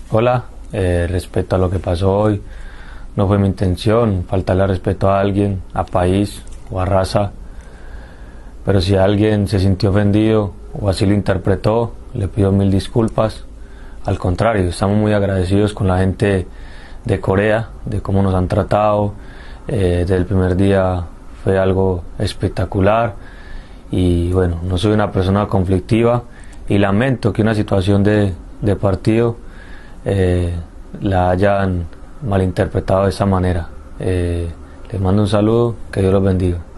Hola, respecto a lo que pasó hoy, no fue mi intención faltarle respeto a alguien, a país o a raza, pero si alguien se sintió ofendido o así lo interpretó, le pido mil disculpas. Al contrario, estamos muy agradecidos con la gente de Corea, de cómo nos han tratado. Desde el primer día fue algo espectacular y bueno, no soy una persona conflictiva y lamento que una situación de partido la hayan malinterpretado de esa manera. Les mando un saludo, que Dios los bendiga.